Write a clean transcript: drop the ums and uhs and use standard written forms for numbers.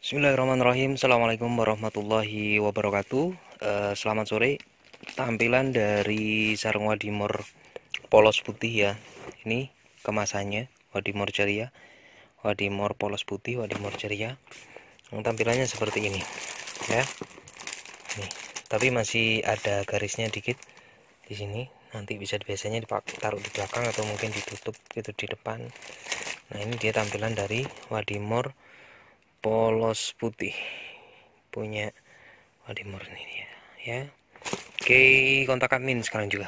Bismillahirrahmanirrahim. Assalamualaikum warahmatullahi wabarakatuh. Selamat sore. Tampilan dari sarung wadimor polos putih ya. Ini kemasannya wadimor ceria, wadimor polos putih, wadimor ceria. Tampilannya seperti ini ya. Nih, tapi masih ada garisnya dikit di sini. Nanti bisa biasanya ditaruh di belakang atau mungkin ditutup gitu di depan. Nah, ini dia tampilan dari wadimor polos putih punya wadimor ini ya. Oke, kontak admin sekarang juga.